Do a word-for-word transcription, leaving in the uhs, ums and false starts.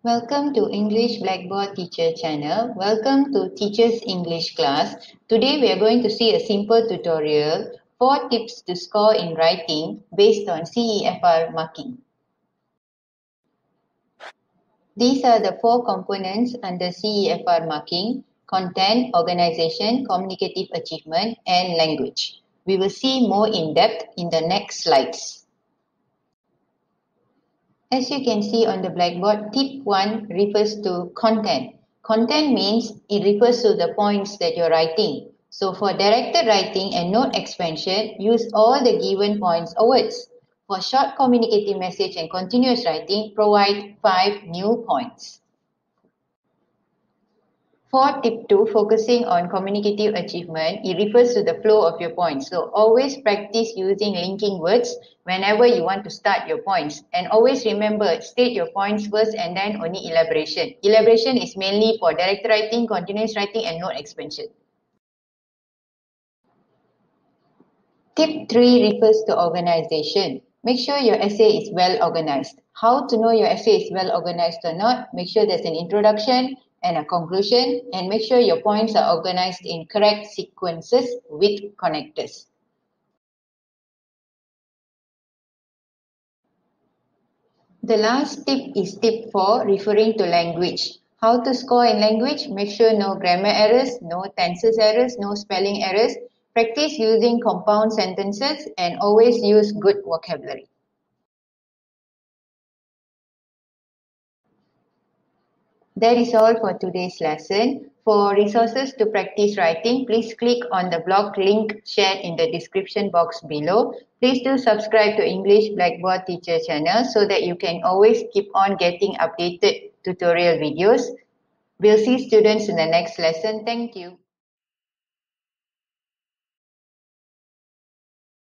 Welcome to English Blackboard Teacher channel. Welcome to Teacher's English class. Today we are going to see a simple tutorial, four tips to score in writing based on C E F R marking. These are the four components under C E F R marking: content, organization, communicative achievement, and language. We will see more in depth in the next slides. As you can see on the blackboard, tip one refers to content. Content means it refers to the points that you're writing. So for directed writing and note expansion, use all the given points or words. For short communicative message and continuous writing, provide five new points. For tip two, focusing on communicative achievement, it refers to the flow of your points. So always practice using linking words whenever you want to start your points. And always remember, state your points first and then only elaboration. Elaboration is mainly for direct writing, continuous writing, and note expansion. Tip three refers to organization. Make sure your essay is well organized. How to know your essay is well organized or not? Make sure there's an introduction and a conclusion, and make sure your points are organized in correct sequences with connectors. The last tip is tip four, referring to language. How to score in language? Make sure no grammar errors, no tenses errors, no spelling errors. Practice using compound sentences and always use good vocabulary. That is all for today's lesson. For resources to practice writing, please click on the blog link shared in the description box below. Please do subscribe to English Blackboard Teacher channel so that you can always keep on getting updated tutorial videos. We'll see students in the next lesson. Thank you.